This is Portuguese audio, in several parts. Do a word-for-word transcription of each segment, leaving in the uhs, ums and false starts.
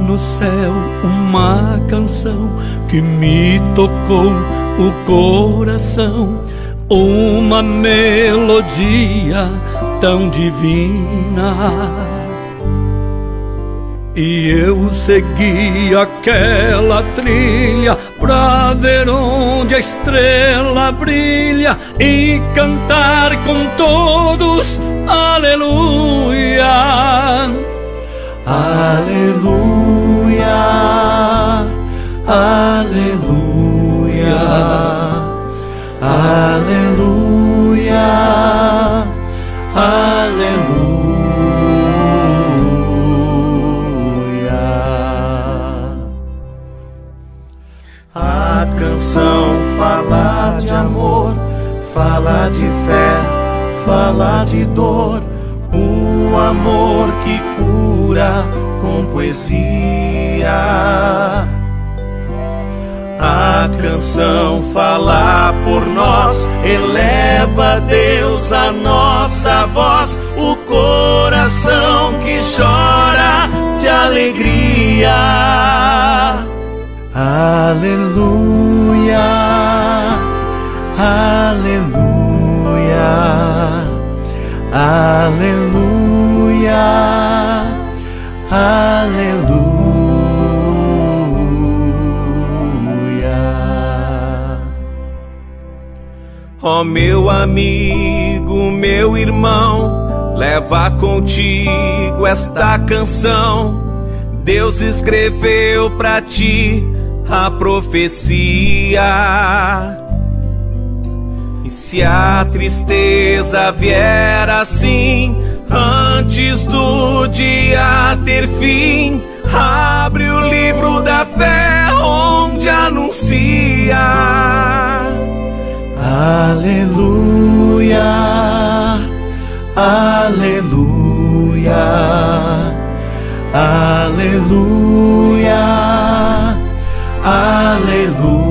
no céu uma canção que me tocou o coração, uma melodia tão divina. E eu segui aquela trilha pra ver onde a estrela brilha e cantar com todos aleluia, aleluia, aleluia, aleluia, aleluia. A canção fala de amor, fala de fé, fala de dor, o amor que cura com poesia. A canção fala por nós, eleva Deus a nossa voz, o coração que chora de alegria. Aleluia, aleluia, aleluia, aleluia. Ó meu amigo, meu irmão, leva contigo esta canção. Deus escreveu pra ti a profecia. E se a tristeza vier assim, antes do dia ter fim, abre o livro da fé onde anuncia. Aleluia, aleluia, aleluia, aleluia.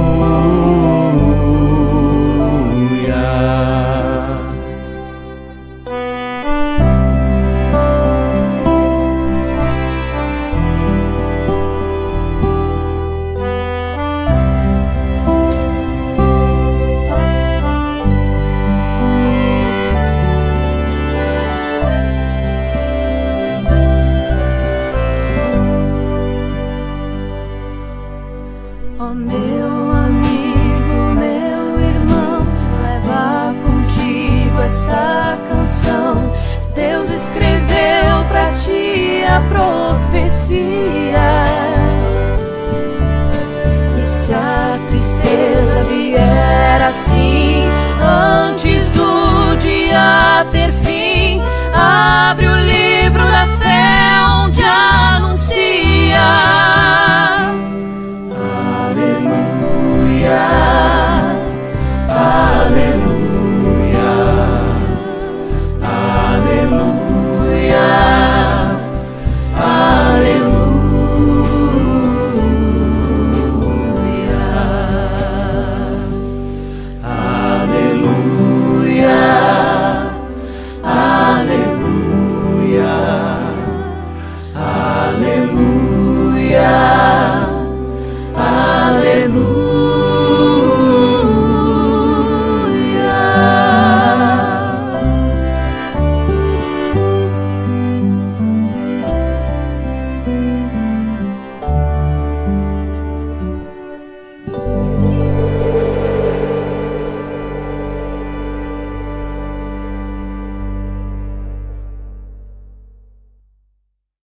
Ó meu amigo, meu irmão, leva contigo esta canção. Deus escreveu pra ti a profecia.